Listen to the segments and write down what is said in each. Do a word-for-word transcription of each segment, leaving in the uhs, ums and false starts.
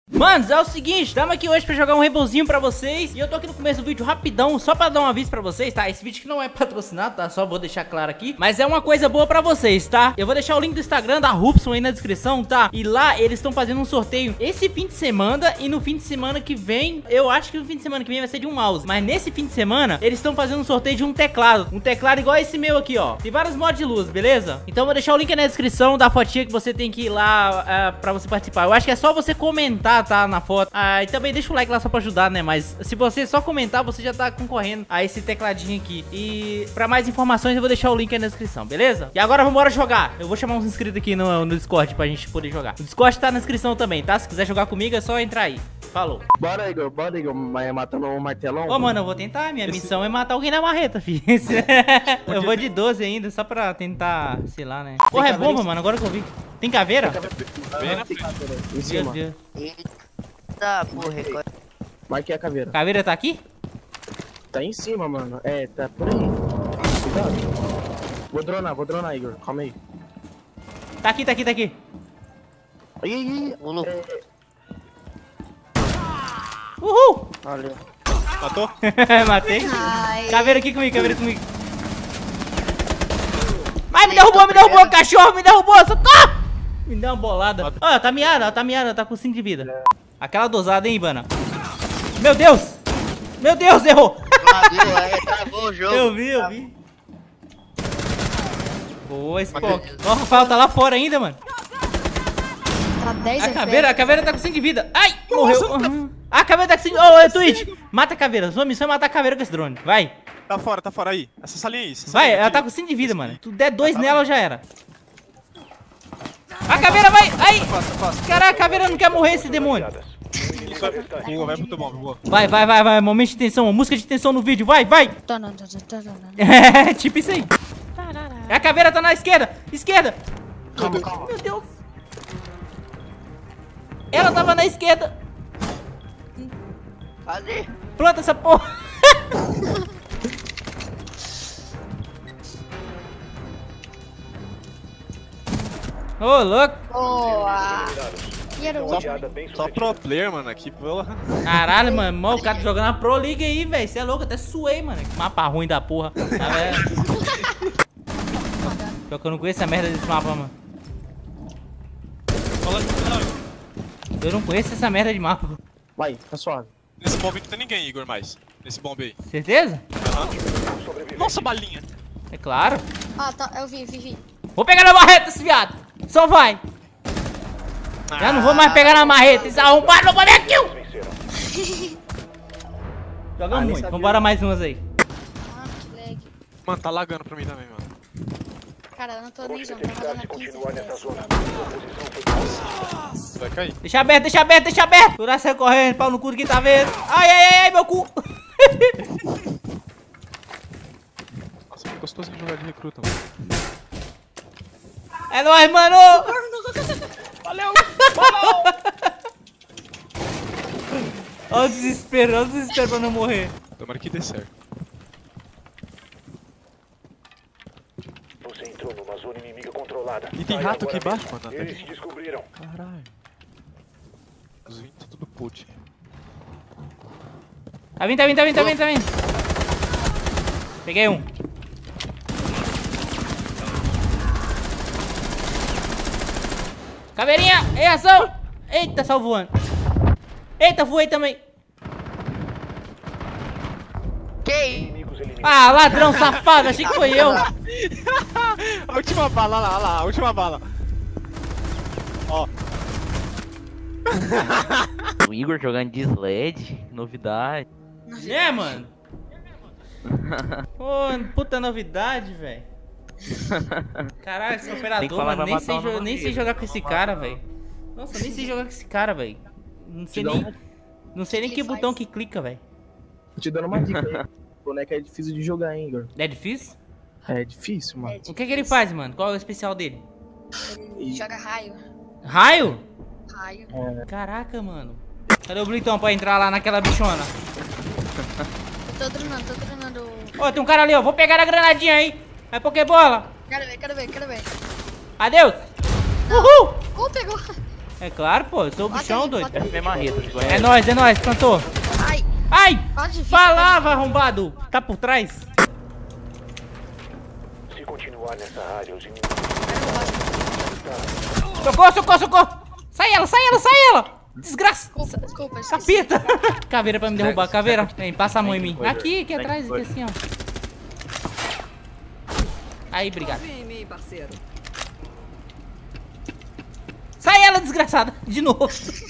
Manos, é o seguinte, estamos aqui hoje pra jogar um Rainbowzinho pra vocês. E eu tô aqui no começo do vídeo rapidão, só pra dar um aviso pra vocês, tá? Esse vídeo que não é patrocinado, tá? Só vou deixar claro aqui, mas é uma coisa boa pra vocês, tá? Eu vou deixar o link do Instagram da Rubson aí na descrição, tá? E lá eles estão fazendo um sorteio esse fim de semana. E no fim de semana que vem, eu acho que no fim de semana que vem vai ser de um mouse, mas nesse fim de semana, eles estão fazendo um sorteio de um teclado. Um teclado igual esse meu aqui, ó. Tem vários mods de luz, beleza? Então eu vou deixar o link aí na descrição da fotinha que você tem que ir lá uh, pra você participar. Eu acho que é só você comentar, tá? Na foto. Ah, e também deixa o like lá só pra ajudar, né? Mas se você só comentar, você já tá concorrendo a esse tecladinho aqui. E pra mais informações eu vou deixar o link aí na descrição, beleza? E agora vamos embora jogar. Eu vou chamar uns inscritos aqui no, no Discord pra gente poder jogar. O Discord tá na descrição também, tá? Se quiser jogar comigo é só entrar aí. Falou. Bora, Igor, bora, Igor, matando o martelão. Ô, mano, eu vou tentar. Minha Esse... missão é matar alguém na marreta, filho. Eu vou de doze ainda, só pra tentar, sei lá, né? Porra, é bomba, mano, agora que eu vi. Tem caveira? Tem caveira. Em cima. Meu Deus. Eita, porra. Marquei a caveira. Caveira tá aqui? Tá em cima, mano. É, tá por aí. Cuidado. Vou dronar, vou dronar, Igor. Calma aí. Tá aqui, tá aqui, tá aqui. Ih, ih, É... Uhul! Olha. Matou? Matei. Ai. Caveira aqui comigo, caveira comigo. Ai, me derrubou, me derrubou, cachorro, me derrubou, socorro! Me deu uma bolada. Ó, ela tá miada, ela tá miada, ela tá com cinco de vida. Aquela dosada, hein, Ivana? Meu Deus! Meu Deus, errou! Travou, é, travou o jogo. Eu vi, eu vi. Boa, Spock. Ó, o Rafael tá lá fora ainda, mano. Tá dez A caveira, a caveira tá com cinco de vida. Ai, morreu. Uhum. A caveira tá com cinco. Ô, oh, Twitch, mata a caveira. Sua missão é matar a caveira com esse drone. Vai. Tá fora, tá fora aí. Essa salinha aí. Essa Vai, salinha ela aqui. tá com cinco de vida, mano. Tu der dois nela, já era. A caveira vai. Ai. Caraca, a caveira não quer morrer, esse demônio. Boa, vai muito bom, boa. Vai, vai, vai, vai. Momento de tensão. Música de tensão no vídeo. Vai, vai. É, tipo isso aí. A caveira tá na esquerda. Esquerda. Calma, calma. Meu Deus. Ela tava na esquerda. Cadê? Planta essa porra. Ô, oh, louco. Boa! Só, só pro player, mano, aqui, porra. Caralho, mano. Mó, o cara tá jogando na Pro League aí, velho. Você é louco, até suei, mano. Que mapa ruim da porra. Tá vendo? Pior que eu não conheço a merda desse mapa, mano. Eu não conheço essa merda de mapa. Vai, tá suave. Nesse bombe não tem ninguém, Igor, mais. Nesse bombe aí. Certeza? Uhum. Nossa, balinha. É claro. Ah, tá, eu vi, vi, vi. Vou pegar na marreta esse viado. Só vai. Já não vou mais pegar na marreta. Esse arrombado não vai ver aqui. Joga Ah, muito. Vambora mais umas aí. Ah, que lag. Mano, tá lagando pra mim também, mano. Cara, eu não tô nem jogando, tava dando quinze F P S. Vai cair. Deixa aberto, deixa aberto, deixa aberto. Turar sai correndo, pau no cu de quem tá vendo. Ai, ai, ai, ai, meu cu. Nossa, que gostoso de jogar de recruta, mano. É nóis, mano. Valeu! Olha o desespero, olha o desespero pra não morrer. Tomara que dê certo. Você entrou numa zona inimiga controlada. E tem rato aqui embaixo, mano. Eles te descobriram. Caralho. Os vinhos tá tudo put. Tá vindo, tá vindo, tá vindo, tá vindo, tá vindo. Peguei um. Caveirinha, em ação. Eita, saiu voando. Eita, voei também. Que? Ah, ladrão safado, achei que foi eu. A última bala, olha lá, olha lá, a última bala. Ó. O Igor jogando de sled, novidade. É, mano. Pô, puta novidade, velho. Caralho, esse operador, mano, nem sei, jo nem sei jogar com esse cara, velho. Nossa, nem sei jogar com esse cara, velho. Não sei nem... Não sei nem que botão que clica, velho. Tô te dando uma dica aí. Boneca é difícil de jogar, hein, Igor. É difícil? É difícil, mano. O que que ele faz, mano? Qual é o especial dele? Ele joga raio. Raio? Raio. É. Caraca, mano. Cadê o Blitão pra entrar lá naquela bichona? Tô dronando, tô dronando. Ó, oh, tem um cara ali, ó. Vou pegar a granadinha aí. Vai, Pokébola. Quero ver, quero ver, quero ver. Adeus. Uhul. Oh, pegou. É claro, pô, eu sou o Bota bichão, aí, doido. bota aí. Minha marreta, você É conhece? nóis, é nóis, cantor. Ai, Ai! pode vir. Falava, arrombado! Tá por trás? Se continuar nessa área, os inimigos Socorro, socorro, socorro! Sai ela, sai ela, sai ela! Desgraça! Desculpa, desculpa, eu esqueci. Capeta! Caveira pra me derrubar, Segue, caveira. segue. Vem, passa a mão em mim. Segue, coisa. Aqui, aqui Segue, atrás, aqui coisa. assim, ó. Aí, obrigado. Confia em mim, parceiro. Sai ela, desgraçada! De novo.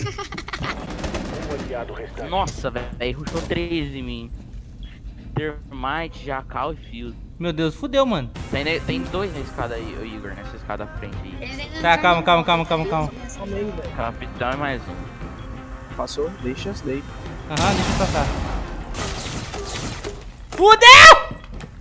um aliado restante. Nossa, velho, rushou três em mim. Termite, Jacal e Fuse. Meu Deus, fudeu, mano. Tem, tem dois na escada aí, ô Igor, nessa escada à frente aí. Eles ainda não Tá, calma, calma, terminaram. calma, calma, calma. Calma aí, velho. Capitão e mais um. Passou? Deixa, daí. Aham, deixa eu passar. Fudeu!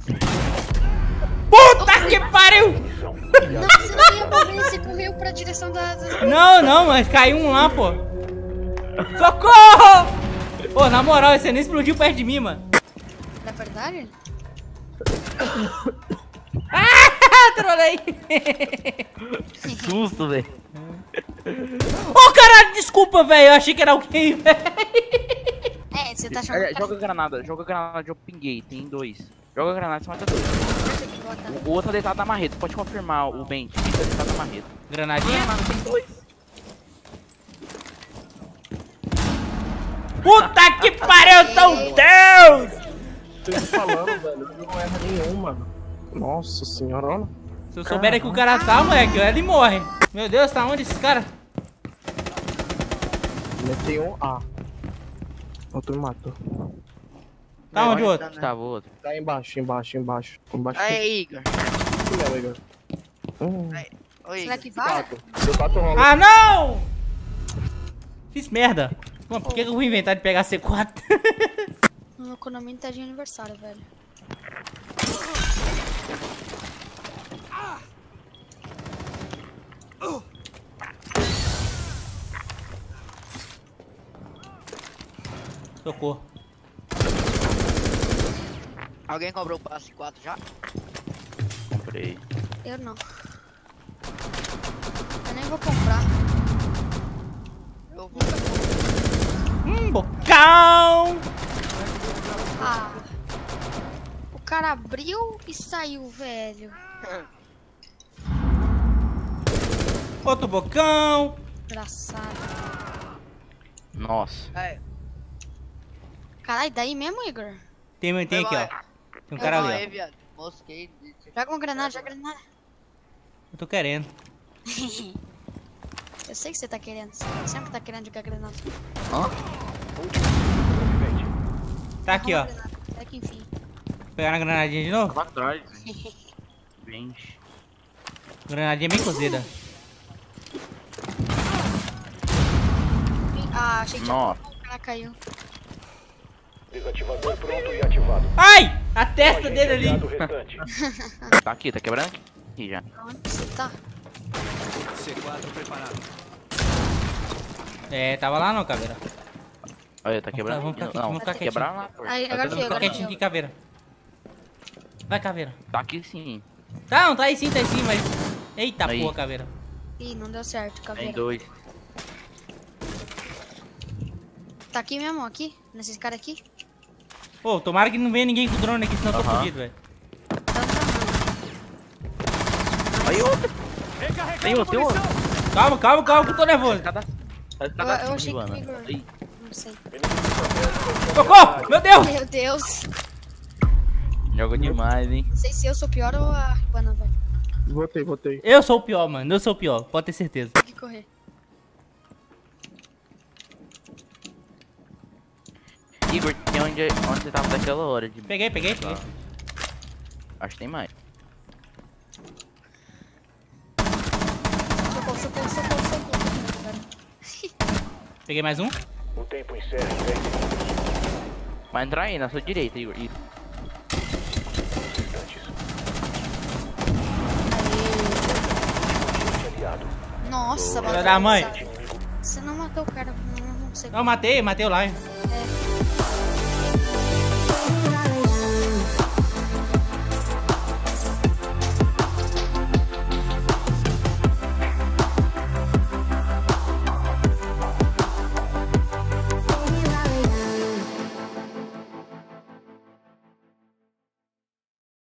Puta que pariu! Não, você não ia morrer, você correu pra direção da... da- Não, não, mas caiu um lá, pô. Socorro! Pô, na moral, você nem explodiu perto de mim, mano. Da verdade? Ah, trolei. Que susto, velho. Ô, caralho, desculpa, velho. Eu achei que era alguém, velho. É, você tá chamando... É, Joga granada, joga granada de open gate, tem dois. Joga granada, você mata dois. O outro tá deitado na marreta, pode confirmar o Ben. Tá deitado na marreta. Granadinha? Puta que pariu, tão Deus! Tô te falando, velho. Eu não erro nenhum, mano. Nossa senhora, olha. Se eu souber que o cara tá, moleque, ele morre. Meu Deus, tá onde esse cara? Metei um A. Outro me matou. Tá onde o outro? Tá, o outro. Tá embaixo, embaixo, embaixo. Embaixo Aí, Igor. do meu, Igor. Hum, Oi, Será Igor. que vai? quatro. Deu quatro rolas. Ah, não! Fiz merda. Mano, por que que eu vou inventar de pegar C quatro? No Konami tá de aniversário, velho. Socorro. Alguém comprou o passe quatro já? Comprei. Eu não. Eu nem vou comprar. Eu vou. Hum, bocão! Ah. O cara abriu e saiu, velho. Outro bocão! Engraçado. Nossa. É, Caralho, daí mesmo, Igor? Tem, tem aqui, ó. Tem um cara aí, ali, ó. viado. Mosquei. Joga uma granada, joga granada. Eu tô querendo. Eu sei que você tá querendo. Você sempre tá querendo jogar granada. Tá aqui, ó. Arruma a granada, até que enfim. Pegar na granadinha de novo? Pra trás. Bem. Granadinha bem cozida. Ah, achei que Nossa. o cara caiu. Desativador pronto e ativado. Ai! A testa Agente dele ali. aliado restante. Tá aqui, tá quebrando aqui já. Onde você tá? É, tava lá não, caveira. Olha, tá quebrando. Vamos ficar aqui. aqui, vamos Não, ficar tá quietinho. quebrando lá, pô. Aí, Tá agora tudo foi, agora Quietinho aqui, caveira. Vai, caveira. Tá aqui sim. Tá, não, tá aí sim, tá aí sim, mas... Eita Aí. porra, caveira. Ih, não deu certo, Tem caveira. dois. Tá aqui mesmo, aqui? Nesses caras aqui? Pô, tomara que não venha ninguém com drone aqui, senão eu tô Aham. fudido, velho. Então tá Aí outro. Tem outro, tem outro. Calma, calma, calma, que eu tô nervoso. Cada... Eu, Cada eu achei que Ivana. o Igor... Aí. Não sei. Socorro! Meu Deus! Meu Deus! Joga demais, hein. Não sei se eu sou pior ou a Ribana, velho. Voltei, voltei. Eu sou o pior, mano. Eu sou o pior, pode ter certeza. Tem que correr. Igor, tem onde, onde você tava daquela hora de... Peguei, peguei, peguei. Acho que tem mais. Socorro, socorro, socorro, socorro. velho. Peguei mais um. O tempo encerra em dez segundos. Vai entrar aí, na sua direita, Igor. Isso. Instantes. Aliado. Nossa, Filha bateu da mãe. pesado. Você não matou o cara, não, não sei. Eu matei, matei o Lion. É.